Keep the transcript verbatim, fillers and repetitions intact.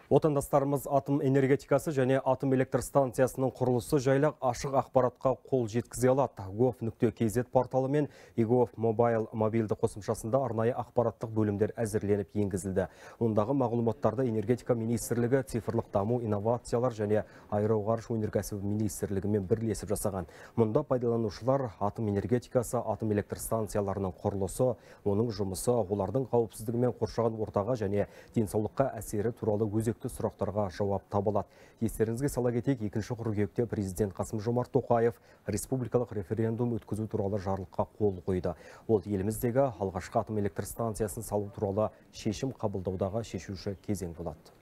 Отандастарымыз атом энергетикасы және атом электр станциясының құрылысы жайлы ашық ақпаратқа қол жеткізе алады. гов нүкте кз порталы мен e-gov мобайл мобильді қосымшасында арнайы ақпараттық бөлімдер әзірленіп енгізілді. Ондағы мағлұматтарды энергетика министрлігі, цифрлық даму, инновациялар және аэроғарыш өнеркәсібі министрлігімен бірлесіп жасаған. Мұнда пайдаланушылар атом энергетикасы, атом электр станцияларының құрылысы, оның жұмысы, олардың қауіпсіздігі мен қоршаған ортаға және денсаулыққа әсері туралы өзекті сұрақтарға жауап табылады. Естеріңізге сала кетейік, екінші қыркүйекте президент Қасым-Жомарт Тоқаев республикалық референдум өткізу туралы жарлыққа қол қойды. Ол еліміздегі алғашқы атом электр станциясын салу туралы шешім қабылдаудағы шешуші кезең болады.